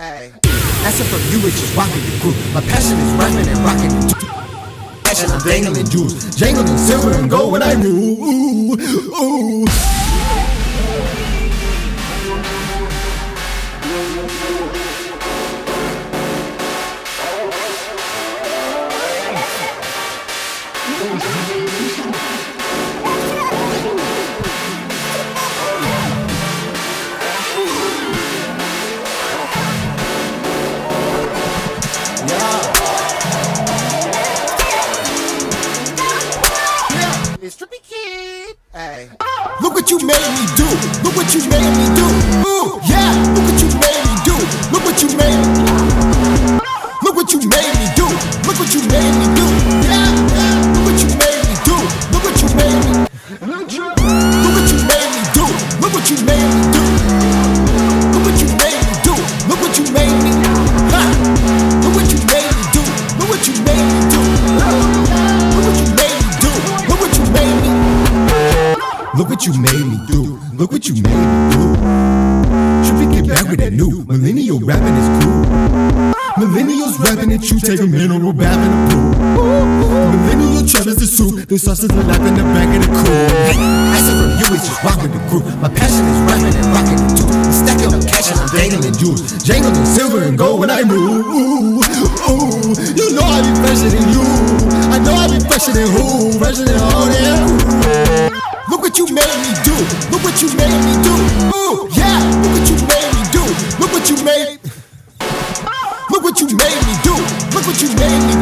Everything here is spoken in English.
Asking from you, it's just rocking the groove. My passion is rapping and rocking the passion, I'm dangling jewels, jangling silver and gold when I move. Ooh. It's Trippy Kid. Hey. Look what you made me do. Look what you made me do. Ooh, yeah. Look what you made me do. Look what you made me do. Look what you made me do. Look what you made me do. Yeah, yeah. Look what you made me do. Look what you made me. Look what you made me do. Look what you made me do. Look what you made me do. Look what you made me. Ha. Look what you made me do. Look what you made me do. Look what you made me do. Look what you made me. Look what you made me do. Look what you made me do. Trippy Kid back with that new millennial rapping is cool. Millennials rapping and you take a mineral bath in the pool. Millennial trap is the soup. The sauce is the lap in the back of the cool. Asking from you, it's just rocking the groove. My passion is rapping and rocking the tune. Stacking up cash and I'm dangling jewels, jangling silver and gold when I move. Ooh, ooh. You know I be fresher than you. I know I be fresher than who? Fresher than all them. Look what you made me do. Look what you made me do. Ooh, yeah. Look what you made me do. Look what you made. Look what you made me do. Look what you made me